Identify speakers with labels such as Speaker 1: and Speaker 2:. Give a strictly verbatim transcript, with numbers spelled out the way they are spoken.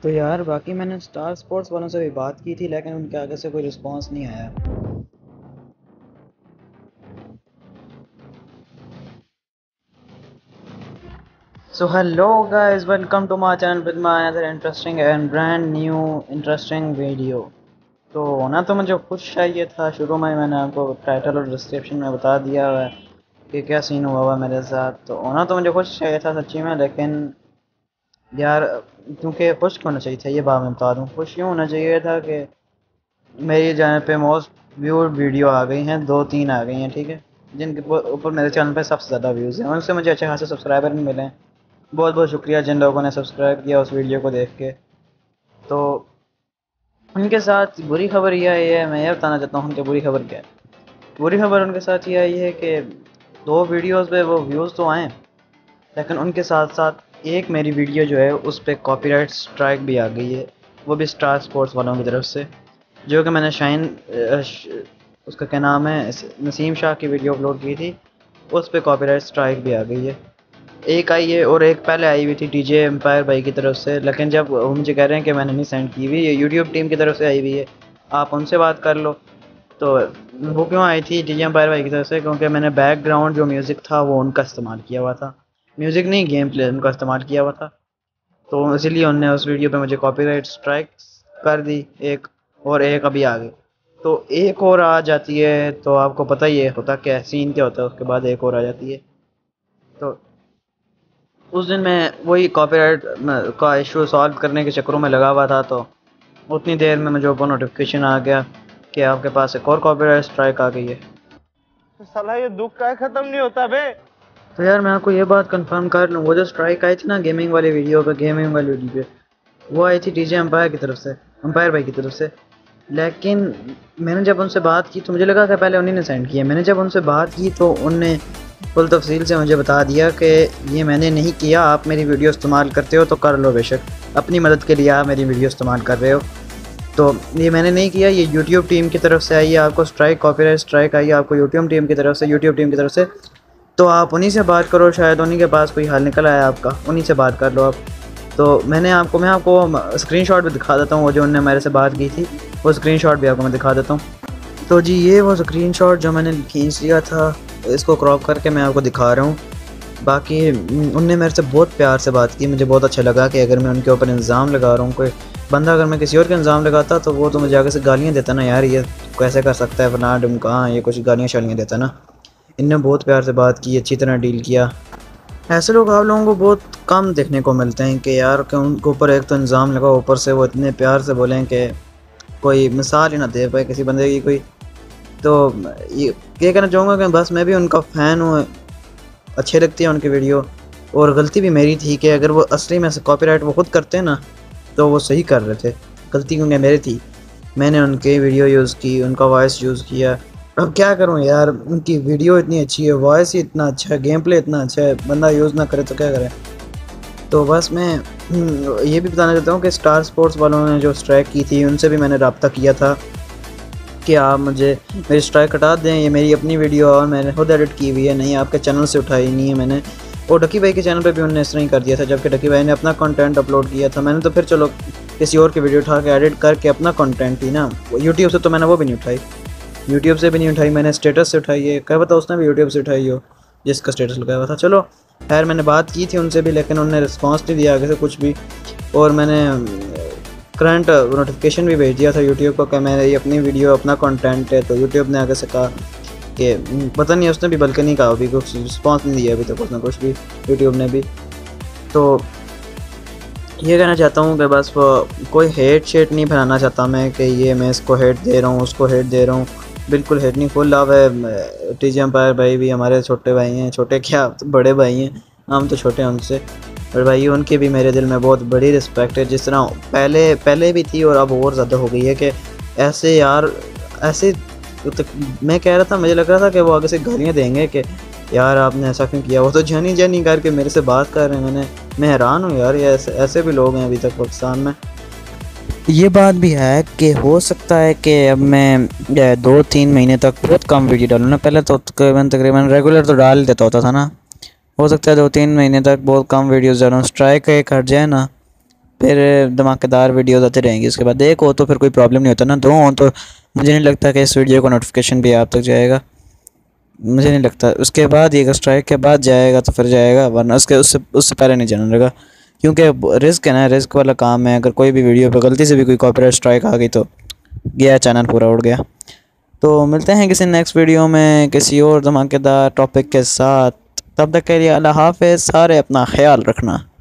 Speaker 1: तो यार बाकी मैंने स्टार स्पोर्ट्स वालों से भी बात की थी लेकिन उनके आगे से कोई रिस्पांस नहीं आया। So hello guys, welcome to my channel with my another interesting and brand new interesting video. तो होना तो मुझे कुछ चाहिए था, शुरू में मैंने आपको टाइटल और डिस्क्रिप्शन में बता दिया है कि क्या सीन हुआ हुआ मेरे साथ। तो होना तो मुझे कुछ चाहिए था सच्ची में, लेकिन यार क्योंकि खुश होना चाहिए था, ये बात मैं बता दूँ। खुश यूँ होना चाहिए था कि मेरे चैनल पे मोस्ट व्यूड वीडियो आ गई हैं, दो तीन आ गई हैं, ठीक है, जिनके ऊपर मेरे चैनल पे सबसे ज़्यादा व्यूज़ हैं, उनसे मुझे अच्छे खासे सब्सक्राइबर भी मिले हैं। बहुत बहुत शुक्रिया जिन लोगों ने सब्सक्राइब किया उस वीडियो को देख के। तो उनके साथ बुरी खबर यह आई है, मैं ये बताना चाहता हूँ कि बुरी खबर क्या है। बुरी खबर उनके साथ ये आई है कि दो वीडियोस पे वो व्यूज़ तो आए, लेकिन उनके साथ साथ एक मेरी वीडियो जो है उस पर कॉपीराइट स्ट्राइक भी आ गई है, वो भी स्टार स्पोर्ट्स वालों की तरफ से। जो कि मैंने शाइन उसका क्या नाम है, नसीम शाह की वीडियो अपलोड की थी, उस पर कॉपीराइट स्ट्राइक भी आ गई है। एक आई है और एक पहले आई हुई थी डीजे एम्पायर भाई की तरफ से, लेकिन जब वो मुझे कह रहे हैं कि मैंने नहीं सेंड की हुई, ये यूट्यूब टीम की तरफ से आई हुई है, आप उनसे बात कर लो। तो वो क्यों आई थी डीजे एम्पायर भाई की तरफ से? क्योंकि मैंने बैकग्राउंड जो म्यूज़िक था वो उनका इस्तेमाल किया हुआ था, म्यूज़िक नहीं गेम प्ले उनका इस्तेमाल किया हुआ था। तो इसीलिए उनने उस वीडियो पे मुझे कॉपीराइट स्ट्राइक कर दी एक, और एक अभी आ गई। तो एक और आ जाती है तो आपको पता ही है होता क्या है, सीन क्या होता है, उसके बाद एक और आ जाती है। तो उस दिन मैं वही कॉपीराइट का इशू सॉल्व करने के चक्करों में लगा हुआ था, तो उतनी देर में मुझे ऊपर नोटिफिकेशन आ गया कि आपके पास एक और कॉपीराइट स्ट्राइक आ गई है।
Speaker 2: तो साला ये दुख का खत्म नहीं होता बे।
Speaker 1: तो यार मैं आपको ये बात कंफर्म कर लूँ, वो जो स्ट्राइक आई थी ना गेमिंग वाली वीडियो पे, गेमिंग वाली वीडियो पे, वो आई थी डीजे एम्पायर की तरफ से, एम्पायर भाई की तरफ से। लेकिन मैंने जब उनसे बात की तो मुझे लगा कि पहले उन्हीं ने सेंड किया। मैंने जब उनसे बात की तो उनने फुल तफसील से मुझे बता दिया कि ये मैंने नहीं किया, आप मेरी वीडियो इस्तेमाल करते हो तो कर लो, बेशक अपनी मदद के लिए आप मेरी वीडियो इस्तेमाल कर रहे हो, तो ये मैंने नहीं किया, ये यूट्यूब टीम की तरफ से आई है, आपको स्ट्राइक कॉपीराइट स्ट्राइक आई है आपको यूट्यूब टीम की तरफ से, यूट्यूब टीम की तरफ से। तो आप उन्हीं से बात करो, शायद उन्हीं के पास कोई हल निकल आया आपका, उन्हीं से बात कर लो आप। तो मैंने आपको मैं आपको स्क्रीनशॉट भी दिखा देता हूँ, वो जो उन्होंने मेरे से बात की थी वो स्क्रीनशॉट भी आपको मैं दिखा देता हूँ। तो जी ये वो स्क्रीनशॉट जो मैंने खींच लिया था, इसको क्रॉप करके मैं आपको दिखा रहा हूँ। बाकी उनने मेरे से बहुत प्यार से बात की, मुझे बहुत अच्छा लगा कि अगर मैं उनके ऊपर इल्ज़ाम लगा रहा हूँ, कोई बंदा अगर मैं किसी और का इल्ज़ाम लगाता तो वो तो मुझे आगे से गालियाँ देता ना, यार ये कैसे कर सकता है फलाना ढिमका, ये कुछ गालियाँ शालियाँ देता ना। इनने बहुत प्यार से बात की, अच्छी तरह डील किया। ऐसे लोग आप लोगों को बहुत कम देखने को मिलते हैं कि यार कि उनके ऊपर एक तो इल्ज़ाम लगा, ऊपर से वो इतने प्यार से बोलें कि कोई मिसाल ही ना दे पाए किसी बंदे की कोई। तो ये ये कहना चाहूँगा कि बस मैं भी उनका फ़ैन हूँ, अच्छे लगती है उनकी वीडियो। और गलती भी मेरी थी कि अगर वो असली में से कॉपीराइट वो खुद करते ना तो वो सही कर रहे थे, गलती क्योंकि मेरी थी, मैंने उनकी वीडियो यूज़ की, उनका वॉइस यूज़ किया। अब क्या करूं यार, उनकी वीडियो इतनी अच्छी है, वॉइस ही इतना अच्छा है, गेम प्ले इतना अच्छा है, बंदा यूज़ ना करे तो क्या करे। तो बस मैं ये भी बताना चाहता हूँ कि स्टार स्पोर्ट्स वालों ने जो स्ट्राइक की थी उनसे भी मैंने रब्ता किया था कि आप मुझे मेरी स्ट्राइक हटा दें, ये मेरी अपनी वीडियो और मैंने खुद एडिट की हुई है, नहीं आपके चैनल से उठाई नहीं है मैंने। और डकी भाई के चैनल पे भी उन्होंने इस तरह ही कर दिया था, जबकि डकी भाई ने अपना कंटेंट अपलोड किया था। मैंने तो फिर चलो किसी और की वीडियो उठा के एडिट करके अपना कंटेंट ही ना, यूट्यूब से तो मैंने वो भी नहीं उठाई, यूट्यूब से भी नहीं उठाई, मैंने स्टेटस से उठाई है, क्या पता उसने भी यूट्यूब से उठाई हो जिसका स्टेटस लगाया हुआ था। चलो खैर मैंने बात की थी उनसे भी, लेकिन उन्होंने रिस्पांस नहीं दिया आगे से कुछ भी। और मैंने करंट नोटिफिकेशन भी भेज दिया था यूट्यूब को कि मैंने ये अपनी वीडियो अपना कंटेंट है, तो यूट्यूब ने आगे से कहा कि पता नहीं, उसने भी बल्कि नहीं कहा, अभी कुछ रिस्पॉन्स नहीं दिया अभी तक उसने कुछ भी, यूट्यूब ने भी। तो ये कहना चाहता हूँ कि बस वो कोई हेट शेट नहीं फैलाना चाहता मैं कि ये मैं इसको हेट दे रहा हूँ उसको हेट दे रहा हूँ, बिल्कुल हेट नहीं, फुल लव है। टीजे एम्पायर भाई भी हमारे छोटे भाई हैं, छोटे क्या तो बड़े भाई हैं, हम तो छोटे हैं उनसे, बड़े भाई उनकी भी मेरे दिल में बहुत बड़ी रिस्पेक्ट है, जिस तरह पहले पहले भी थी और अब और ज़्यादा हो गई है कि ऐसे यार ऐसे। तो मैं कह रहा था, मुझे लग रहा था कि वो आगे से गालियाँ देंगे कि यार आपने ऐसा क्यों किया, वो तो जनी जनी करके मेरे से बात कर रहे हैं। मैंने मैं हैरान हूँ यार, ये ऐसे ऐसे भी लोग हैं अभी तक पाकिस्तान में। ये बात भी है कि हो सकता है कि अब मैं दो तीन महीने तक बहुत कम वीडियो डालूँ ना, पहले तो तकरीबन तकरीबन रेगुलर तो डाल देता होता था ना, हो सकता है दो तीन महीने तक बहुत कम वीडियोस डालूँ, स्ट्राइक एक हट जाए ना
Speaker 3: फिर धमाकेदार वीडियोस आते रहेंगे। उसके बाद एक हो तो फिर कोई प्रॉब्लम नहीं होता ना, दो हों तो मुझे नहीं लगता कि इस वीडियो का नोटिफिकेशन भी आप तक जाएगा, मुझे नहीं लगता। उसके बाद ये स्ट्राइक के बाद जाएगा तो फिर जाएगा, वरना उसके उससे उससे पहले नहीं जाने लगा, क्योंकि रिस्क है ना, रिस्क वाला काम है। अगर कोई भी वीडियो पे गलती से भी कोई कॉपीराइट स्ट्राइक आ गई तो गया, चैनल पूरा उड़ गया। तो मिलते हैं किसी नेक्स्ट वीडियो में किसी और धमाकेदार टॉपिक के साथ। तब तक के लिए अल्लाह हाफ़िज़। सारे अपना ख्याल रखना।